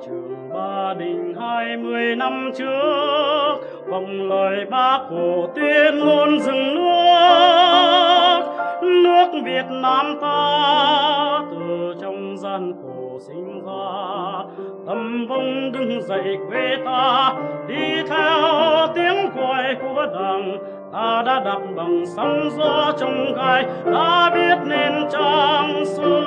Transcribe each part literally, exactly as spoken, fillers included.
Trường Ba Đình hai mươi năm trước, vọng lời Bác Hồ tuyên ngôn dựng nước. Nước Việt Nam ta từ trong gian khổ sinh ra, tâm vong đứng dậy quê ta, đi theo tiếng gọi của Đảng. Ta đã đạp bằng sóng gió trong gai, đã biết nên trang sử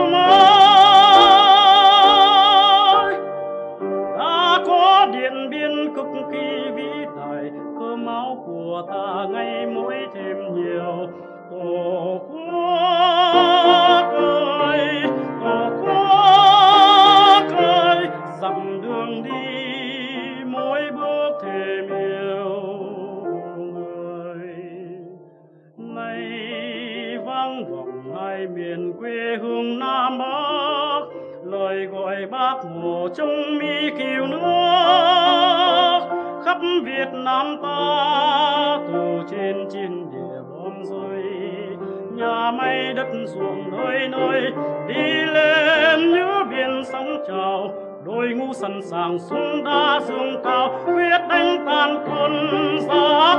mới. Đã có Điện Biên cực kỳ vĩ đại, cơm áo của ta ngày mỗi thêm nhiều. Tổ quốc ơi, Tổ quốc ơi, dặm đường đi mỗi bước thềm yêu người. Nay vang vọng hai miền quê hương Nam Bắc, lời gọi Bác Hồ trong mi kiều nước. Khắp Việt Nam ta từ trên chiến địa bom rơi, nhà máy đất ruộng nơi nơi đi lên như biển sóng trào. Đội ngũ sẵn sàng súng đá dương cao, quyết đánh tan quân giặc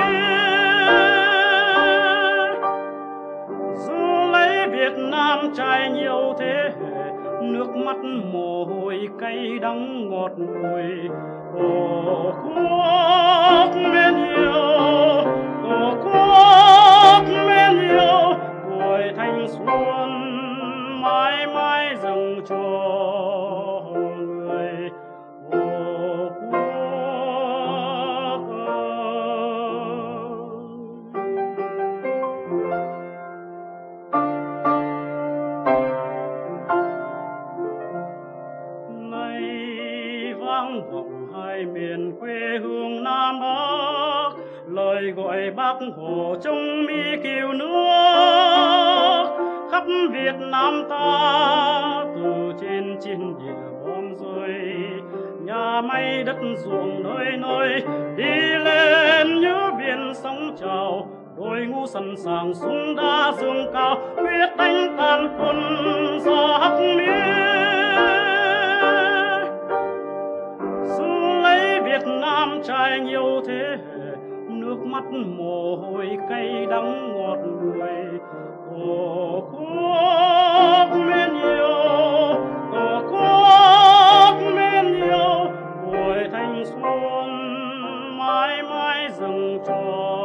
Miến. Dù lấy Việt Nam trải nhiều thế hệ, nước mắt mồ hôi cay đắng ngọt bùi. Tổ quốc mến yêu, Tổ quốc mến yêu, tuổi thanh xuân mãi mãi dâng cho người. Tổ quốc ơi. Nay vang vọng hai miền quê hương Nam Bắc, lời gọi Bác Hồ trong mi kiều nước. Khắp Việt Nam ta từ trên chiến địa bom rơi, nhà máy đất ruộng nơi nơi đi lên như biển sóng trào. Đội ngũ sẵn sàng súng đá dương cao, quyết đánh tan quân giặc Miến. Dù lấy Việt Nam trải nhiều thế hệ, nước mắt mồ hôi cay đắng ngọt bùi. Tổ quốc mến yêu, Tổ quốc mến yêu, tuổi thanh xuân mãi mãi dâng cho